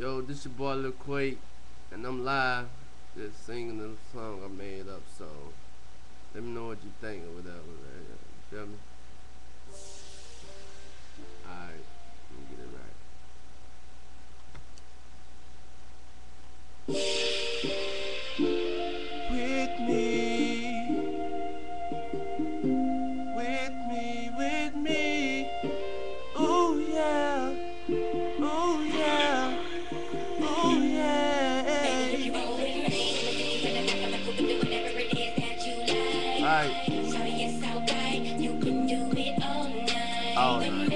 Yo, this your boy Lil Quake, and I'm live just singing the song I made up, so let me know what you think or whatever, man. You feel me? Alright, let me get it right. With me, ooh yeah, ooh yeah. Oh yeah. Alright. You can do it all night. All night.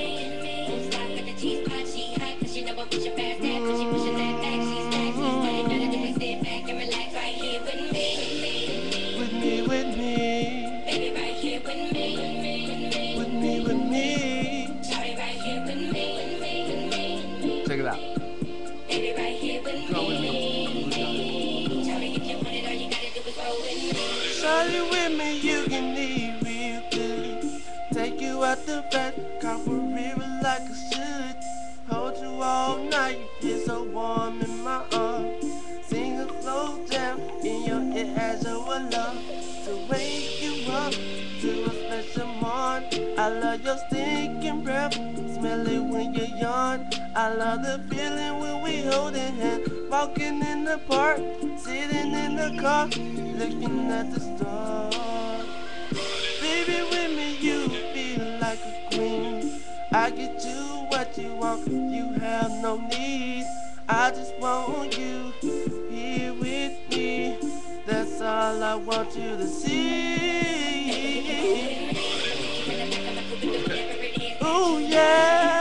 With me. Baby, right here with me. With me. Sorry, right here with me. Check it out. Baby, right here with me. Go with me. Tell me if you want it, all you gotta do is roll with me. Shawty with me, you can eat real good. Take you out the back, cop a river like I should. Hold you all night, you feel so warm in my arms. Sing a slow jam in your ear as I will love to wake you up to a special morn. I love your stinking breath, smell it when you yawn. I love the feeling when we holding hands, walking in the park, sitting in the car, looking at the stars. Baby, with me you feel like a queen. I get you what you want, you have no need. I just want you here with me. That's all I want you to see. Ooh yeah.